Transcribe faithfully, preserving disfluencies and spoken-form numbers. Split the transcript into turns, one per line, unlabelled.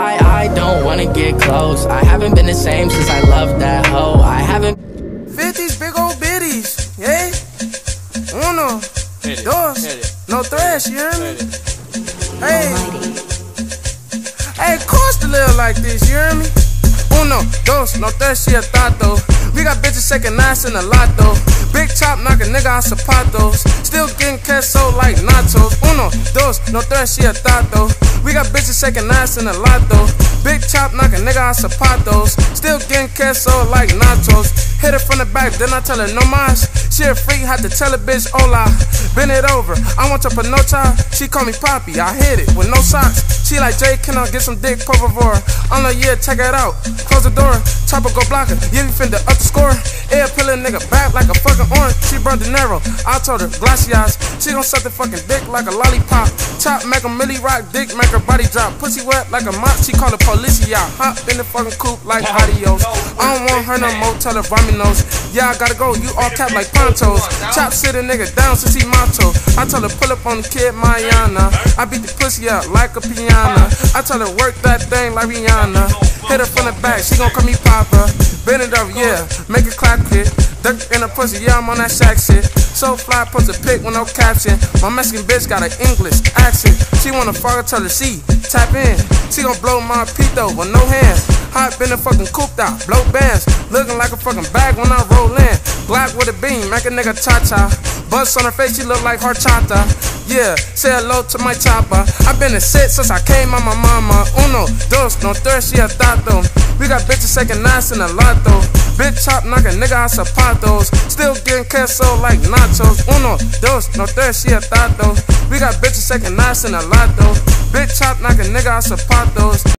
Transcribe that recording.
I, I don't wanna get close. I haven't been the same since I loved that hoe. I haven't.
fifties, big old bitties, yeah. Uno, dos, no thrash, you hear me? Hey, hey, course to live like this, you hear me? Uno, dos, no tres, she a tato. We got bitches shaking ass in the lotto. Big chop knock a nigga out zapatos. Still getting queso like nachos. Uno, dos, no tres, she a tato. We got bitches shaking ass in the lotto. Big chop knock a nigga out zapatos. Still getting queso like nachos. Hit her from the back, then I tell her no mas. She a freak, had to tell a bitch hola. Bend it over, I want your panocha. She call me Poppy, I hit it with no socks. She like, Jay, can I get some dick, por favor? I'm like, yeah, check it out. Close the door, chopper go block her. Yeah, we finna up the score. Air pillin' nigga back like a fucking orange. She burned De Niro, I told her, glaciers. She gon' suck the fucking dick like a lollipop. Chop, make a milli rock, dick, make her body drop. Pussy wet like a mop, she call it policia. Hop in the fucking coupe like adios. I don't want her no more, tell her Raminos. Yeah, I gotta go, you all cap like ponchos. Chop sit a nigga down since he macho. I tell her pull up on the kid Mayana. I beat the pussy up like a piano. I tell her work that thing like Rihanna. Hit her from the back, she gon' call me Papa. Bend it over, yeah, make it clap quick. Duck in the pussy, yeah, I'm on that shack shit. So fly, post a pic with no caption. My Mexican bitch got an English accent. She wanna fuck her, tell her she tap in. She gon' blow my pito with no hands. Hot been a fucking cooped out, blow bands. Looking like a fucking bag when I roll in. Black with a beam, make a nigga cha-cha. Bust on her face, she look like horchata. Yeah, say hello to my chopper. I been a sit since I came on my mama. Uno, dos, no tres, she a tato. We got bitches shaking ass in the lotto. Bitch chop, knock a nigga out zapatos. Still getting queso like nachos. Uno, dos, no tres, she a tato. We got bitches shaking ass in the lotto. Bitch chop, knock a nigga out zapatos.